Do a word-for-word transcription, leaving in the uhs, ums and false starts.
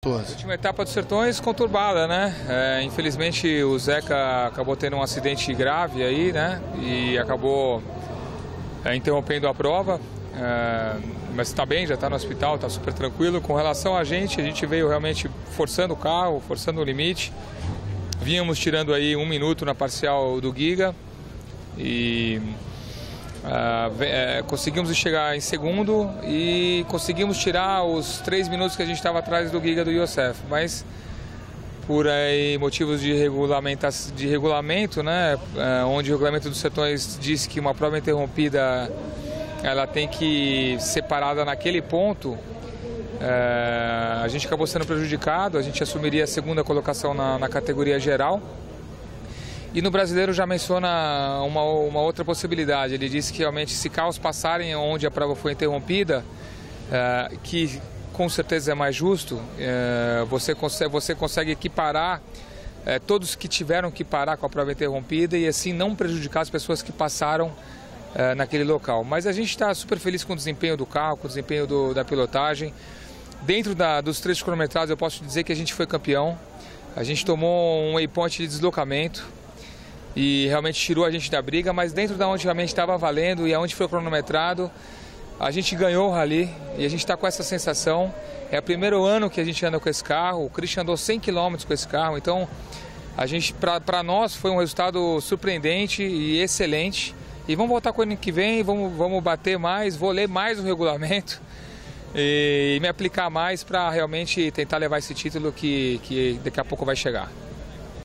Sertões? A última etapa dos Sertões conturbada, né? É, infelizmente o Zeca acabou tendo um acidente grave aí, né? E acabou é, interrompendo a prova. É, mas está bem, já está no hospital, está super tranquilo. Com relação a gente, a gente veio realmente forçando o carro, forçando o limite. Vínhamos tirando aí um minuto na parcial do Giga e uh, é, conseguimos chegar em segundo e conseguimos tirar os três minutos que a gente estava atrás do Giga do Youssef, mas por aí, motivos de, regulamenta de regulamento, né, uh, onde o regulamento dos Sertões diz que uma prova interrompida ela tem que ser parada naquele ponto. É, a gente acabou sendo prejudicado, a gente assumiria a segunda colocação na, na categoria geral. E no brasileiro já menciona uma, uma outra possibilidade. Ele disse que realmente se carros passarem onde a prova foi interrompida, é, que com certeza é mais justo, é, você, consegue, você consegue equiparar é, todos que tiveram que parar com a prova interrompida e assim não prejudicar as pessoas que passaram é, naquele local. Mas a gente está super feliz com o desempenho do carro, com o desempenho do, da pilotagem. Dentro da, dos trechos cronometrados eu posso dizer que a gente foi campeão. A gente tomou um waypoint de deslocamento e realmente tirou a gente da briga, mas dentro da onde realmente estava valendo e aonde foi cronometrado, a gente ganhou o rally e a gente está com essa sensação. É o primeiro ano que a gente anda com esse carro, o Christian andou cem quilômetros com esse carro, então a gente, para nós foi um resultado surpreendente e excelente. E vamos voltar com o ano que vem, vamos, vamos bater mais, vou ler mais o regulamento e me aplicar mais para realmente tentar levar esse título que, que daqui a pouco vai chegar.